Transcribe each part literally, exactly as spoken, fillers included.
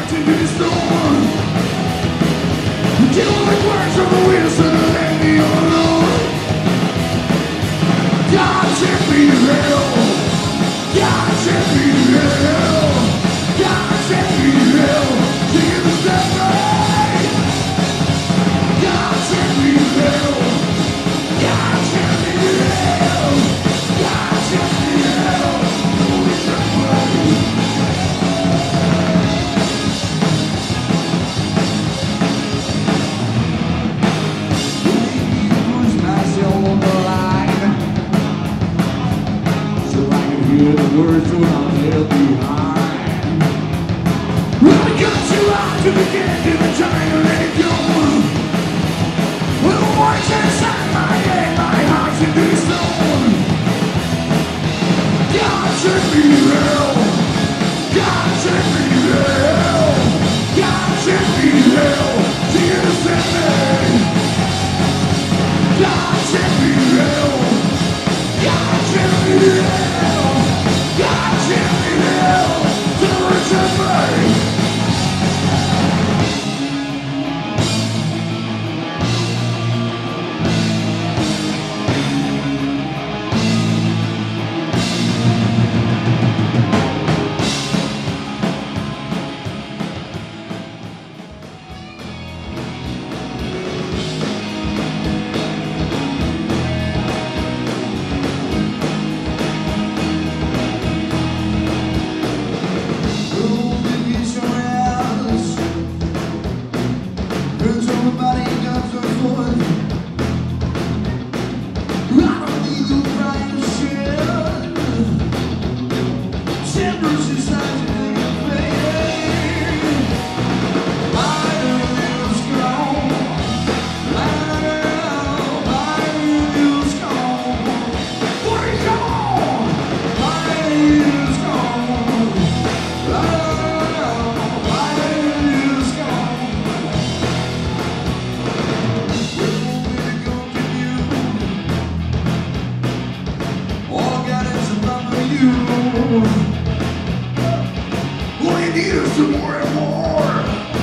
heart into the storm. Kill the words of the whistle and the unknown. God sent me to hell. God sent me to hell. God sent me to hell. Singing the step right. God sent me to hell. God sent me to hell. God sent me to hell. Holy step right. Hear the words when I'm left behind. Well, I got you out to the end of the jungle, let it go. Well, the voice inside my head, my heart's into the stone. God sent me to hell. God sent me to hell. God sent me to hell. See you send me. God sent me to hell. God sent me to hell. God sent me to hell to return me. All you need is some more and more.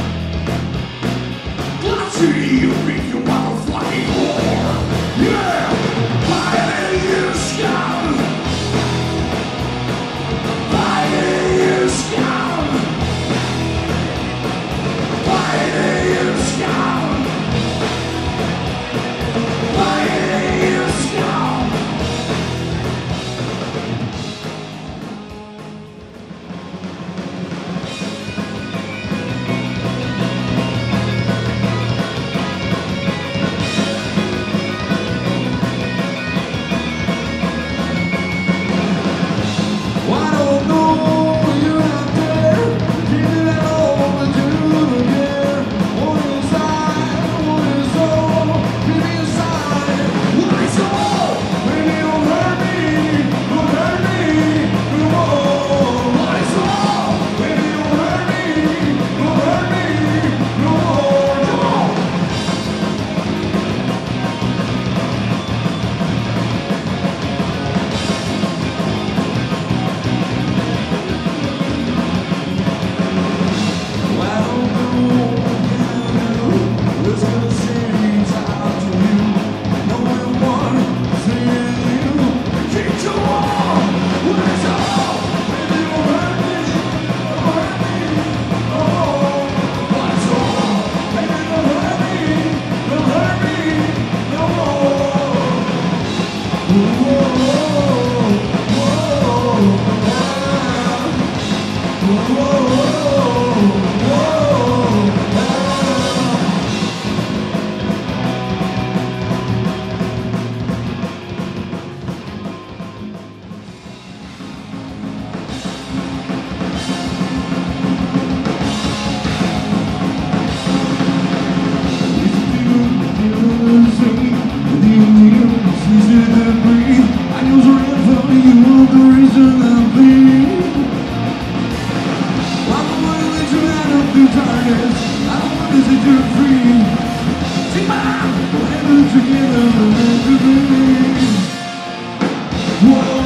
Glad to you, make you motherfucking whore. Yeah, fighting you scum. Fighting you scum. Fighting you scum. Fighting you scum. Together, together, together.